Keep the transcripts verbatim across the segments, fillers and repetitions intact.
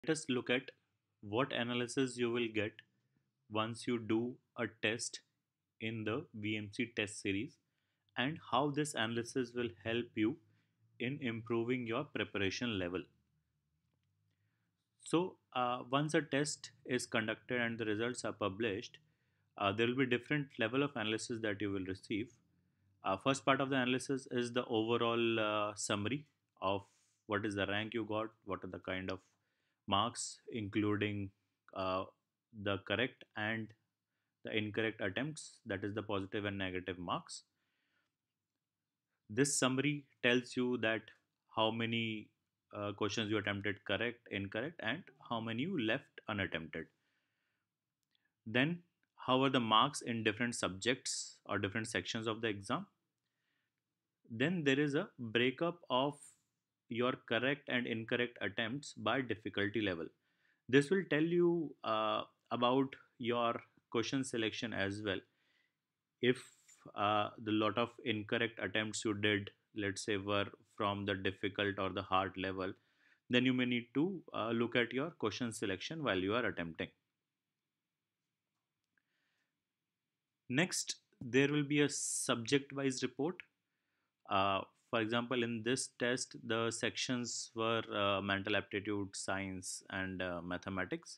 Let us look at what analysis you will get once you do a test in the V M C test series and how this analysis will help you in improving your preparation level. So, uh, once a test is conducted and the results are published, uh, there will be different level of analysis that you will receive. Uh, first part of the analysis is the overall uh, summary of what is the rank you got, what are the kind of marks, including uh, the correct and the incorrect attempts, that is the positive and negative marks. This summary tells you that how many uh, questions you attempted correct, incorrect, and how many you left unattempted. Then, how are the marks in different subjects or different sections of the exam? Then there is a breakup of your correct and incorrect attempts by difficulty level. This will tell you uh, about your question selection as well. If uh, the lot of incorrect attempts you did, let's say, were from the difficult or the hard level, then you may need to uh, look at your question selection while you are attempting. Next, there will be a subject wise report. Uh, for example, in this test, the sections were uh, mental aptitude, science, and uh, mathematics.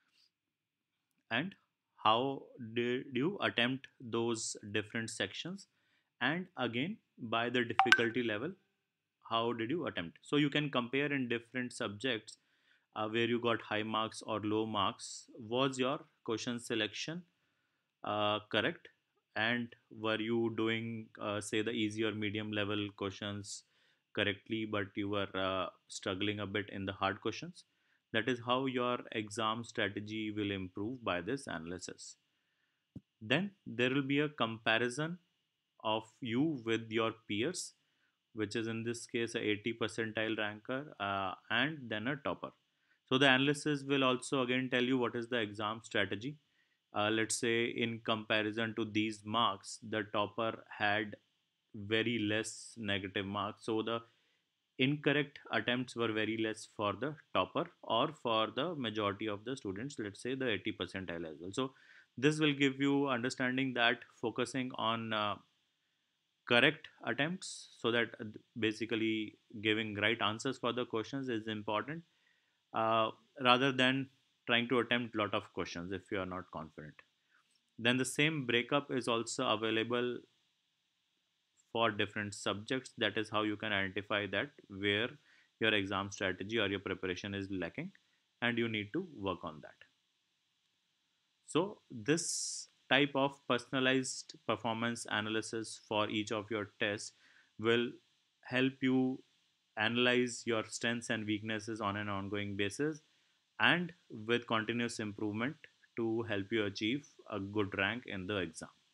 And how did you attempt those different sections? And again, by the difficulty level, how did you attempt? So you can compare in different subjects uh, where you got high marks or low marks. Was your question selection uh, correct? And were you doing, uh, say, the easy or medium level questions correctly, but you were uh, struggling a bit in the hard questions? That is how your exam strategy will improve by this analysis. Then there will be a comparison of you with your peers, which is in this case a eighty percentile ranker uh, and then a topper. So the analysis will also again tell you what is the exam strategy. Uh, let's say in comparison to these marks, the topper had very less negative marks. So the incorrect attempts were very less for the topper or for the majority of the students, let's say the eighty percentile as well. So this will give you understanding that focusing on uh, correct attempts, so that uh, basically giving right answers for the questions is important, uh, rather than trying to attempt lot of questions if you are not confident. Then the same breakup is also available for different subjects. That is how you can identify that where your exam strategy or your preparation is lacking and you need to work on that. So this type of personalized performance analysis for each of your tests will help you analyze your strengths and weaknesses on an ongoing basis and with continuous improvement to help you achieve a good rank in the exam.